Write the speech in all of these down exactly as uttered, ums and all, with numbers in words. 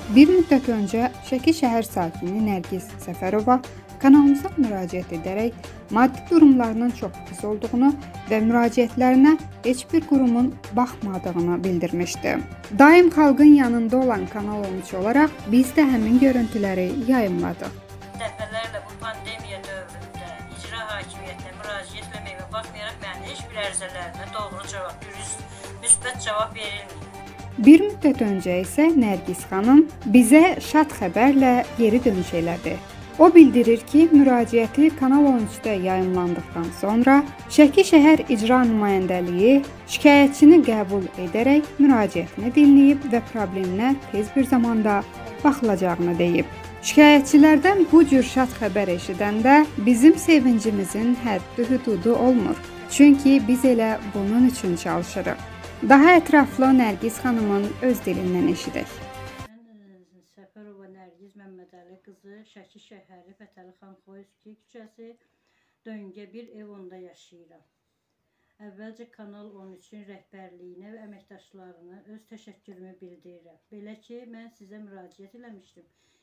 Bir müddət öncə Şəki şəhər sakini Nərgiz Səfərova kanalımıza müraciət edərək maddi durumlarının çox pis olduğunu və müraciətlərinə heç bir qurumun baxmadığını bildirmişdi. Daim xalqın yanında olan Kanal on üç olaraq biz də həmin görüntüləri yayımladıq. Dəfələrlə bu pandemiya dövründə icra hakimiyyətinə müraciət etməyimə baxmayaraq mənim heç bir ərizələrimə doğru cavab, dürüst, müsbət cavab verilməyib. Bir müddət öncə isə Nərgiz xanım bizə şad xəbərlə geri dönüş elədi. O bildirir ki, müraciəti Kanal on üçdə yayımlandıqdan sonra Şəki şəhər icra nümayəndəliyi şikayətçini qəbul edərək müraciətini dinləyib və probleminə tez bir zamanda baxılacağını deyib. Şikayətçilərdən bu cür şad xəbər eşidəndə bizim sevincimizin həddi-hüdudu olmur. Çünki biz elə bunun üçün çalışırıq. Daha ətraflı Nərgiz xanımın öz dilindən eşidək. Mən Səfərova Nərgiz Məmmədəli qızı, Şəki şəhəri Fətəli xan Xoyevski küçəsi Döngə bir ev onda yaşayıram. Əvvəlcə Kanal on üçün rəhbərliyinə və əməkdaşlarına öz təşəkkürümü bildirirəm. Belə ki, mən sizə müraciət eləmişdim.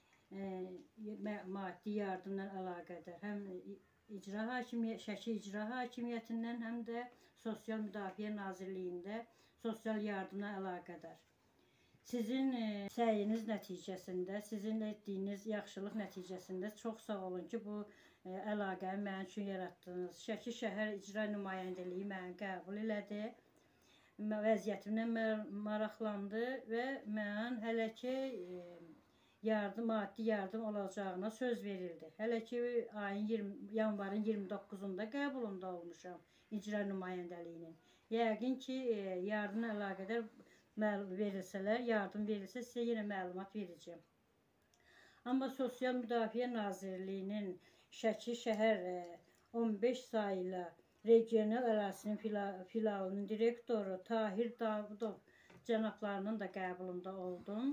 E, maddi yardımla əlaqədar həm icra hakimiyyəti, Şəki icra hakimiyyətindən, həm də Sosial Müdafiə Nazirliyində sosial yardımla əlaqədar. Sizin e, səyiniz nəticəsində, sizin etdiyiniz yaxşılıq nəticəsində çox sağ olun ki, bu e, əlaqəni mənim üçün yaratdınız. Şəki şəhər icra nümayəndəliyi məni qəbul elədi. Vəziyyətimlə maraqlandı və mən hələ ki e, yardım, maddi yardım olacağına söz verildi. Hələ ki ayın iyirmi, yanvarın iyirmi doqquzunda qəbulunda olmuşam icra nümayəndəliyinin. Yəqin ki, yardımla əlaqədar verilsələr, yardım verilsə sizə yenə məlumat verəcəm. Amma Sosial Müdafiə Nazirliyinin Şəki şəhər on beş sayılı regional ərazisinin filalının direktoru Tahir Davudov cənablarının da qəbulunda oldum.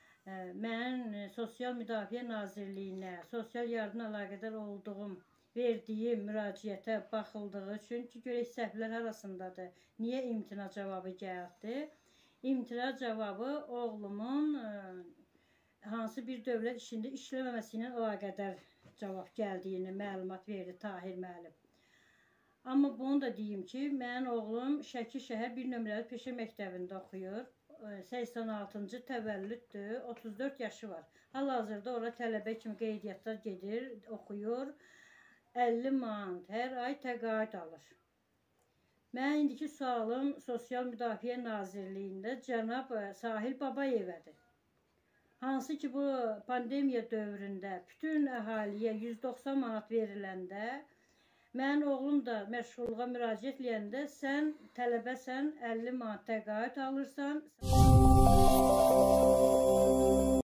Mən Sosial Müdafiə Nazirliyinə sosial yardımla əlaqədar olduğum verdiyim müraciətə baxıldığı üçün ki, görək səhvlər arasındadır. Niyə imtina cavabı gəldi? İmtina cavabı oğlumun ə, hansı bir dövlət işində işləməməsi ilə əlaqədar cavab gəldiyini məlumat verdi Tahir müəllim. Amma bunu da deyim ki, mənim oğlum Şəki şəhər bir nömrəli peşə məktəbində oxuyur. səksən altıncı təvəllüddür, otuz dörd yaşı var. Hal-hazırda ora tələbə kimi qeydiyyatlar gedir, oxuyur. əlli manat hər ay təqaüd alır. Mən indiki sualım Sosial Müdafiə Nazirliyində cənab Sahil Babayevədir. Hansı ki, bu pandemiya dövründə bütün əhaliyə yüz doxsan manat veriləndə, mən oğlum da məşğulluğa müraciət edəndə sən tələbəsən, əlli manat təqaüd alırsan.